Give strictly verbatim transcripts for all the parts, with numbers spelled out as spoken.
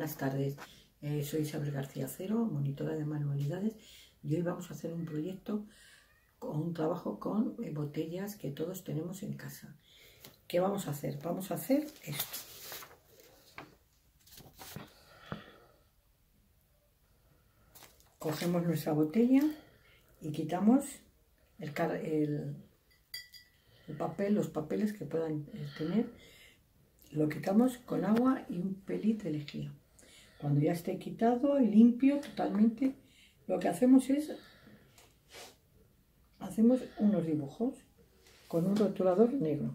buenas tardes. Eh, soy Isabel García Cero, monitora de manualidades, y hoy vamos a hacer un proyecto, un trabajo con eh, botellas que todos tenemos en casa. ¿Qué vamos a hacer? Vamos a hacer esto. Cogemos nuestra botella y quitamos el, el, el papel, los papeles que puedan tener. Lo quitamos con agua y un pelín de lejía. Cuando ya esté quitado y limpio totalmente, lo que hacemos es hacemos unos dibujos con un rotulador negro.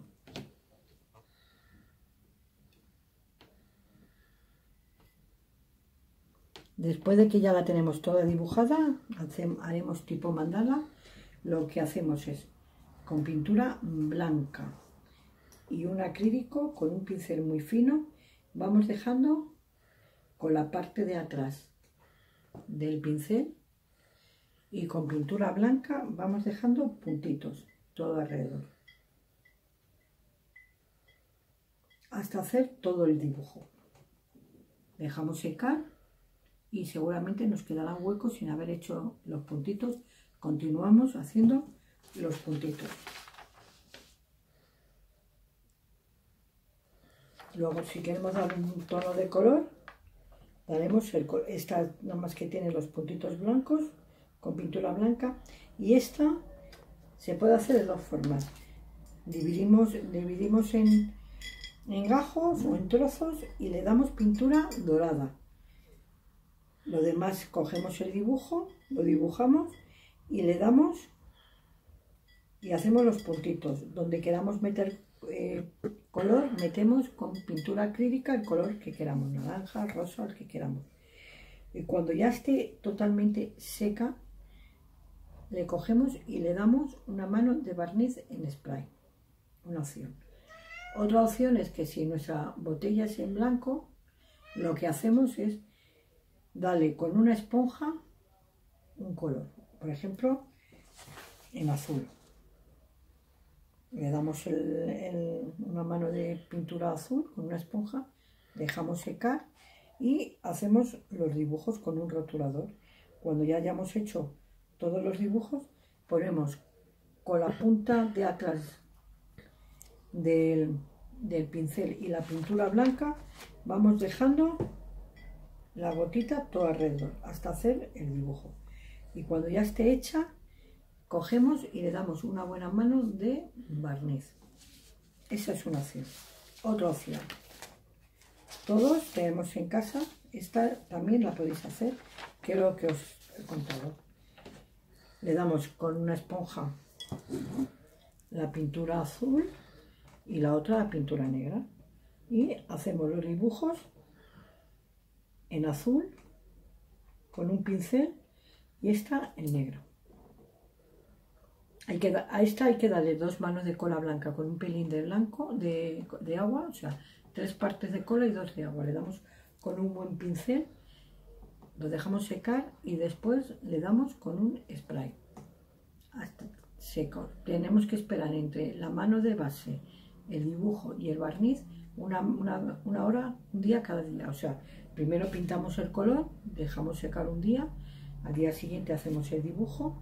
Después de que ya la tenemos toda dibujada, haremos tipo mandala. Lo que hacemos es con pintura blanca y un acrílico con un pincel muy fino, vamos dejando con la parte de atrás del pincel, y con pintura blanca vamos dejando puntitos todo alrededor hasta hacer todo el dibujo. Dejamos secar y seguramente nos quedarán huecos sin haber hecho los puntitos. Continuamos haciendo los puntitos. Luego, si queremos dar un tono de color, daremos el, esta nada más que tiene los puntitos blancos con pintura blanca, y esta se puede hacer de dos formas. Dividimos, dividimos en, en gajos o en trozos y le damos pintura dorada. Lo demás cogemos el dibujo, lo dibujamos y le damos y hacemos los puntitos. Donde queramos meter eh, color, metemos con pintura acrílica el color que queramos, naranja, rosa, el que queramos. Y cuando ya esté totalmente seca, le cogemos y le damos una mano de barniz en spray. Una opción. Otra opción es que si nuestra botella es en blanco, lo que hacemos es darle con una esponja un color. Por ejemplo, en azul. Le damos el, el, una mano de pintura azul con una esponja, dejamos secar y hacemos los dibujos con un rotulador. Cuando ya hayamos hecho todos los dibujos, ponemos con la punta de atrás del, del pincel y la pintura blanca, vamos dejando la gotita todo alrededor hasta hacer el dibujo. Y cuando ya esté hecha, cogemos y le damos una buena mano de barniz. Esa es una opción. Otra opción. Todos tenemos en casa, esta también la podéis hacer, que es lo que os he contado. Le damos con una esponja la pintura azul y la otra la pintura negra. Y hacemos los dibujos en azul con un pincel y esta en negro. Hay que, a esta hay que darle dos manos de cola blanca con un pelín de blanco de, de agua, o sea, tres partes de cola y dos de agua. Le damos con un buen pincel, lo dejamos secar y después le damos con un spray hasta seco. Tenemos que esperar entre la mano de base, el dibujo y el barniz una, una, una hora, un día cada día. O sea, primero pintamos el color, dejamos secar un día, al día siguiente hacemos el dibujo,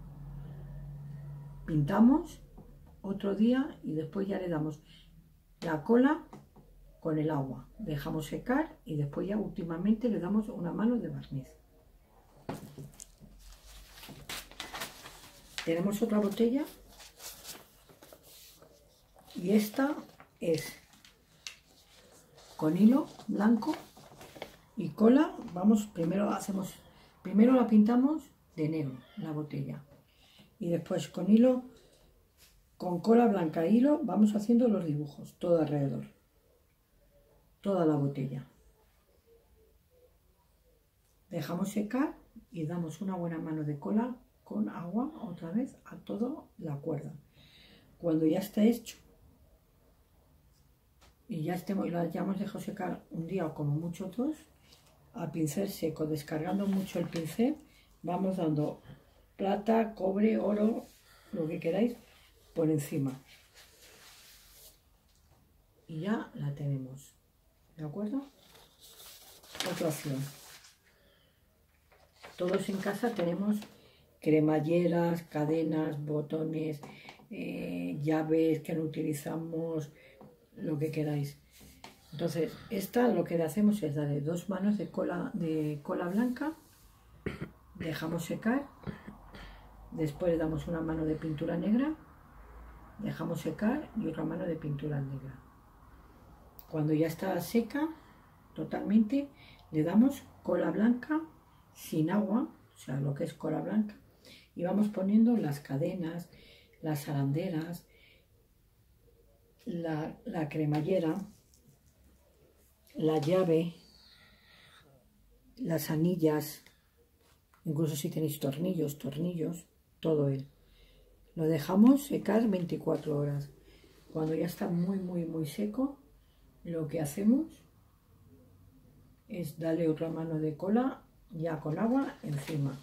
pintamos otro día y después ya le damos la cola con el agua, dejamos secar y después ya últimamente le damos una mano de barniz. Tenemos otra botella y esta es con hilo blanco y cola. Vamos, primero hacemos, primero la pintamos de negro la botella y después con hilo, con cola blanca e hilo, vamos haciendo los dibujos todo alrededor, toda la botella. Dejamos secar y damos una buena mano de cola con agua otra vez a toda la cuerda. Cuando ya está hecho y ya, estemos, ya hemos dejado secar un día o como mucho dos, a pincel seco, descargando mucho el pincel, vamos dando plata, cobre, oro, lo que queráis por encima. Y ya la tenemos, ¿de acuerdo? otra opción. Todos en casa tenemos cremalleras, cadenas, botones, eh, llaves que no utilizamos, lo que queráis. Entonces, esta lo que le hacemos es darle dos manos de cola, de cola blanca, dejamos secar, después damos una mano de pintura negra, dejamos secar y otra mano de pintura negra. Cuando ya está seca totalmente, le damos cola blanca sin agua, o sea, lo que es cola blanca, y vamos poniendo las cadenas, las arandelas, la, la cremallera, la llave, las anillas, incluso si tenéis tornillos, tornillos, todo él. Lo dejamos secar veinticuatro horas. Cuando ya está muy, muy, muy seco, lo que hacemos es darle otra mano de cola ya con agua encima.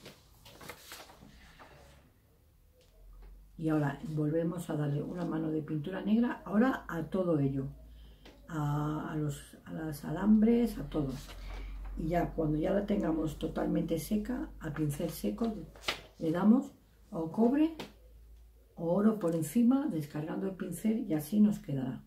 Y ahora volvemos a darle una mano de pintura negra, ahora a todo ello, a, a, los, a los alambres, a todo. Y ya cuando ya la tengamos totalmente seca, a pincel seco le damos o cobre o oro por encima, descargando el pincel, y así nos quedará.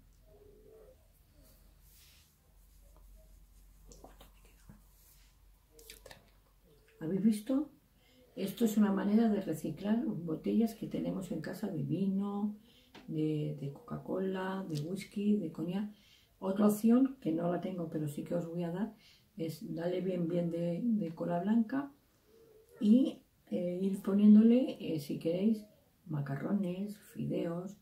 ¿Habéis visto? Esto es una manera de reciclar botellas que tenemos en casa de vino, de, de Coca-Cola, de whisky, de coñac. Otra opción, que no la tengo pero sí que os voy a dar, es darle bien bien de, de cola blanca y eh, ir poniéndole, eh, si queréis, macarrones, fideos,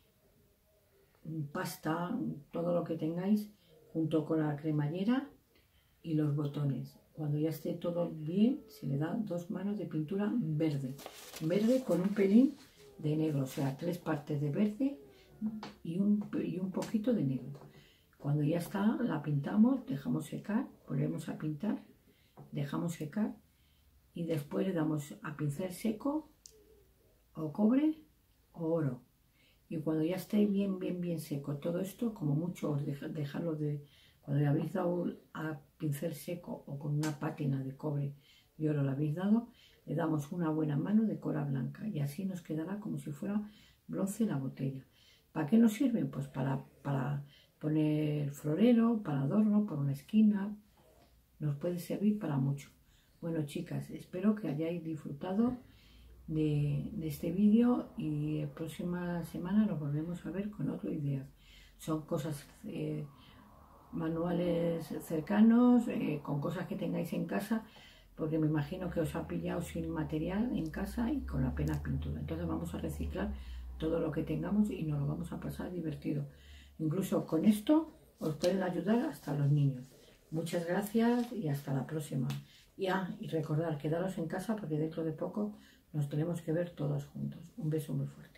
pasta, todo lo que tengáis, junto con la cremallera y los botones. Cuando ya esté todo bien, se le da dos manos de pintura verde. Verde con un pelín de negro, o sea, tres partes de verde y un, y un poquito de negro. Cuando ya está, la pintamos, dejamos secar, volvemos a pintar, dejamos secar y después le damos a pincel seco o cobre o oro. Y cuando ya esté bien, bien, bien seco todo esto, como mucho os deja, dejarlo de... Cuando le habéis dado a pincel seco o con una pátina de cobre y oro le habéis dado, le damos una buena mano de cola blanca y así nos quedará como si fuera bronce la botella. ¿Para qué nos sirven? Pues para, para poner florero, para adorno, por una esquina. Nos puede servir para mucho. Bueno, chicas, espero que hayáis disfrutado de, de este vídeo y la próxima semana nos volvemos a ver con otras ideas. Son cosas... Eh, manuales cercanos, eh, con cosas que tengáis en casa, porque me imagino que os ha pillado sin material en casa y con apenas pintura. Entonces vamos a reciclar todo lo que tengamos y nos lo vamos a pasar divertido. Incluso con esto os pueden ayudar hasta los niños. Muchas gracias y hasta la próxima. Y, ah, y recordad, quedaros en casa porque dentro de poco nos tenemos que ver todos juntos. Un beso muy fuerte.